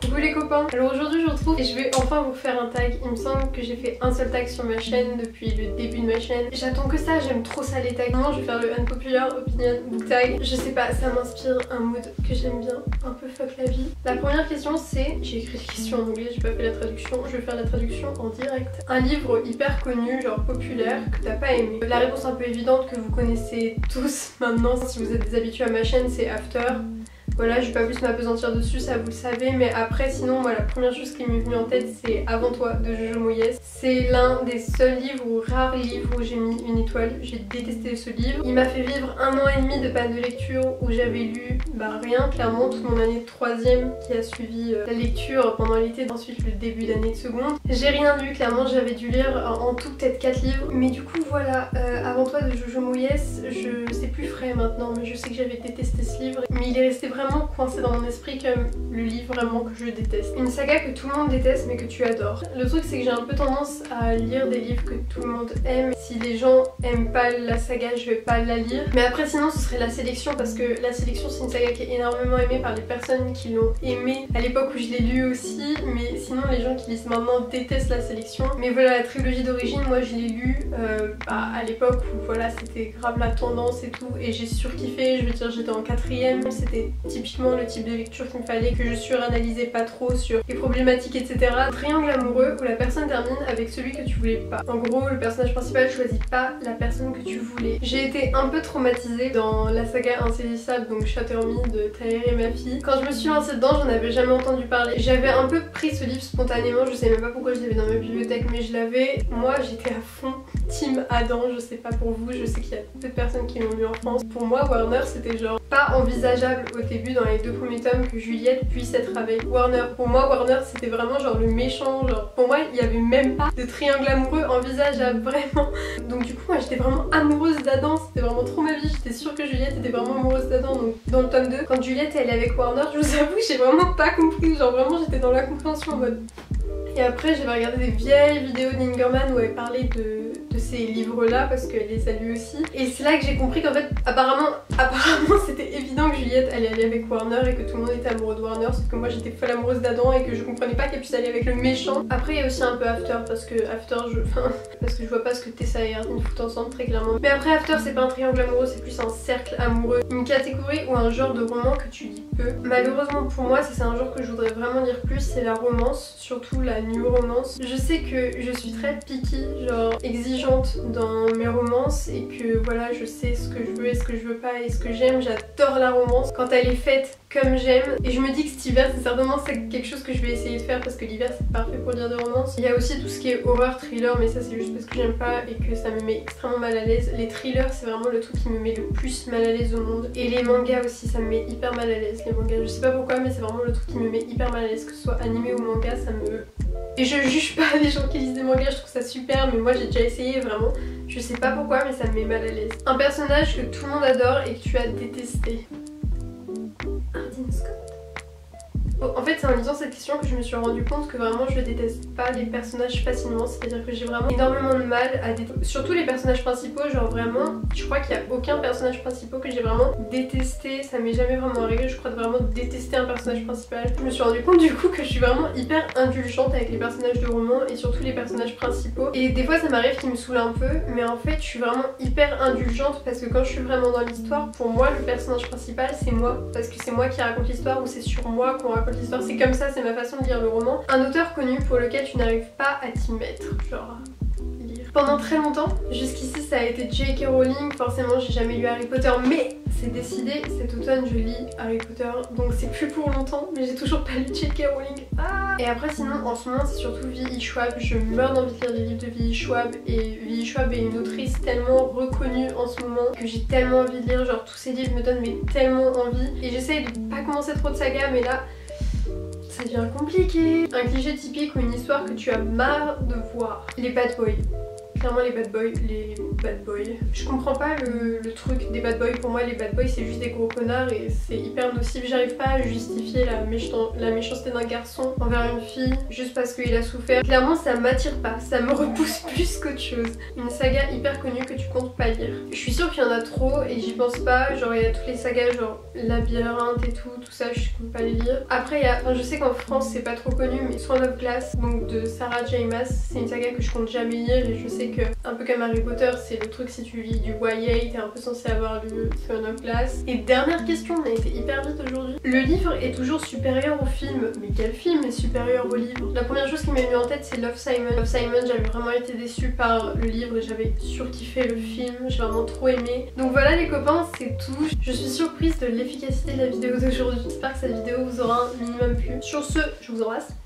Coucou les copains. Alors aujourd'hui je vous retrouve et je vais enfin vous faire un tag. Il me semble que j'ai fait un seul tag sur ma chaîne depuis le début de ma chaîne. J'attends que ça, j'aime trop ça les tags. Maintenant je vais faire le unpopular opinion book tag. Je sais pas, ça m'inspire un mood que j'aime bien, un peu fuck la vie. La première question c'est, j'ai écrit des questions en anglais, j'ai pas fait la traduction, je vais faire la traduction en direct. Un livre hyper connu, genre populaire, que t'as pas aimé. La réponse un peu évidente que vous connaissez tous maintenant si vous êtes des habitués à ma chaîne, c'est After. Voilà, je vais pas plus m'apesantir dessus, ça vous le savez, mais après sinon moi la première chose qui m'est venue en tête c'est Avant toi de Jojo Moyes. C'est l'un des seuls livres ou rares livres où j'ai mis une étoile, j'ai détesté ce livre. Il m'a fait vivre 1 an et demi de panne de lecture où j'avais lu rien, clairement toute mon année de 3ème qui a suivi la lecture pendant l'été, ensuite le début d'année de seconde. J'ai rien lu, clairement j'avais dû lire en tout peut-être 4 livres, mais du coup voilà, Avant toi de Jojo Moyes, c'est plus frais maintenant, mais je sais que j'avais détesté ce livre, mais il est resté vraiment coincé dans mon esprit comme le livre vraiment que je déteste. Une saga que tout le monde déteste mais que tu adores. Le truc c'est que j'ai un peu tendance à lire des livres que tout le monde aime. Si les gens aiment pas la saga, je vais pas la lire. Mais après sinon ce serait La Sélection, parce que La Sélection c'est une saga qui est énormément aimée par les personnes qui l'ont aimée à l'époque où je l'ai lu aussi, mais sinon les gens qui lisent maintenant détestent La Sélection. Mais voilà, la trilogie d'origine, moi je l'ai lu à l'époque où voilà c'était grave la tendance et tout, et j'ai surkiffé. Je veux dire, j'étais en 4ème, c'était typiquement le type de lecture qu'il me fallait, que je suranalysais pas trop sur les problématiques etc. Triangle amoureux où la personne termine avec celui que tu voulais pas. En gros le personnage principal choisit pas la personne que tu voulais. J'ai été un peu traumatisée dans la saga Insaisissable, donc Shatter Me de Tahir et ma fille. Quand je me suis lancée dedans, j'en avais jamais entendu parler. J'avais un peu pris ce livre spontanément, je sais même pas pourquoi je l'avais dans ma bibliothèque, mais je l'avais. Moi j'étais à fond team Adam, je sais pas pour vous, je sais qu'il y a peu de personnes qui l'ont lu en France. Pour moi Warner c'était genre pas envisageable au début dans les 2 premiers tomes que Juliette puisse être avec Warner. Pour moi Warner c'était vraiment genre le méchant, genre pour moi il y avait même pas de triangle amoureux envisageable, vraiment. Donc du coup moi j'étais vraiment amoureuse d'Adam, c'était vraiment trop ma vie, j'étais sûre que Juliette était vraiment amoureuse d'Adam. Donc dans le tome 2, quand Juliette elle est avec Warner, je vous avoue j'ai vraiment pas compris, genre vraiment j'étais dans la compréhension en mode... Et après j'avais regardé des vieilles vidéos d'Ingerman où elle parlait de ces livres là parce qu'elle les a lus aussi, et c'est là que j'ai compris qu'en fait apparemment c'était évident que Juliette allait aller avec Warner et que tout le monde était amoureux de Warner, sauf que moi j'étais folle amoureuse d'Adam et que je comprenais pas qu'elle puisse aller avec le méchant. Après il y a aussi un peu After parce que je vois pas ce que Tessa et Erdine foutent ensemble très clairement. Mais après After c'est pas un triangle amoureux, c'est plus un cercle amoureux, une catégorie ou un genre de roman que tu lis peu. Malheureusement pour moi c'est un genre que je voudrais vraiment lire plus, c'est la romance, surtout la new romance. Je sais que je suis très picky, genre exigeante dans mes romances, et que voilà je sais ce que je veux et ce que je veux pas et ce que j'aime. J'adore la romance quand elle est faite comme j'aime, et je me dis que cet hiver c'est certainement quelque chose que je vais essayer de faire parce que l'hiver c'est parfait pour lire des romances. Il y a aussi tout ce qui est horreur, thriller, mais ça c'est juste parce que j'aime pas et que ça me met extrêmement mal à l'aise. Les thrillers c'est vraiment le truc qui me met le plus mal à l'aise au monde, et les mangas aussi ça me met hyper mal à l'aise. Les mangas je sais pas pourquoi mais c'est vraiment le truc qui me met hyper mal à l'aise, que ce soit animé ou manga, ça me... Et je juge pas les gens qui lisent des mangas, je trouve ça super, mais moi j'ai déjà essayé vraiment, je sais pas pourquoi mais ça me met mal à l'aise. Un personnage que tout le monde adore et que tu as détesté. Ardeen Scott. En fait c'est en lisant cette question que je me suis rendu compte que vraiment je déteste pas les personnages facilement, c'est-à-dire que j'ai vraiment énormément de mal à détester, surtout les personnages principaux, genre vraiment je crois qu'il y a aucun personnage principal que j'ai vraiment détesté, ça m'est jamais vraiment arrivé je crois de vraiment détester un personnage principal. Je me suis rendu compte du coup que je suis vraiment hyper indulgente avec les personnages de romans et surtout les personnages principaux, et des fois ça m'arrive qu'ils me saoulent un peu, mais en fait je suis vraiment hyper indulgente parce que quand je suis vraiment dans l'histoire, pour moi le personnage principal c'est moi, parce que c'est moi qui raconte l'histoire ou c'est sur moi qu'on raconte l'histoire, c'est comme ça, c'est ma façon de lire le roman. Un auteur connu pour lequel tu n'arrives pas à t'y mettre, genre lire. Pendant très longtemps, jusqu'ici ça a été J.K. Rowling, forcément j'ai jamais lu Harry Potter, mais c'est décidé, cet automne je lis Harry Potter, donc c'est plus pour longtemps, mais j'ai toujours pas lu J.K. Rowling. Ah. Et après sinon en ce moment c'est surtout V.E. Schwab, je meurs d'envie de lire des livres de V.E. Schwab, et V.E. Schwab est une autrice tellement reconnue en ce moment que j'ai tellement envie de lire, genre tous ces livres me donnent mais tellement envie, et j'essaye de pas commencer trop de sagas, mais là ça devient compliqué. Un cliché typique ou une histoire que tu as marre de voir. Les bad boys. Clairement les bad boys, bad boys. Je comprends pas le truc des bad boys. Pour moi les bad boys c'est juste des gros connards et c'est hyper nocif. J'arrive pas à justifier la méchanceté d'un garçon envers une fille juste parce qu'il a souffert. Clairement ça m'attire pas, ça me repousse plus qu'autre chose. Une saga hyper connue que tu comptes pas lire. Je suis sûre qu'il y en a trop et j'y pense pas. Genre il y a toutes les sagas genre Labyrinthe et tout ça je compte pas les lire. Après il y a, enfin, je sais qu'en France c'est pas trop connu mais Swan of Glass donc de Sarah J Maas, c'est une saga que je compte jamais lire et je sais que un peu comme Harry Potter c'est le truc, si tu lis du YA t'es un peu censé avoir lu Swan of Glass. Et dernière question, on a été hyper vite aujourd'hui. Le livre est toujours supérieur au film, mais quel film est supérieur au livre? La première chose qui m'est venue en tête c'est Love Simon. Love Simon, j'avais vraiment été déçue par le livre et j'avais surkiffé le film, j'ai vraiment trop aimé. Donc voilà les copains, c'est tout. Je suis surprise de l'efficacité de la vidéo d'aujourd'hui. J'espère que cette vidéo vous aura un minimum plu. Sur ce, je vous embrasse.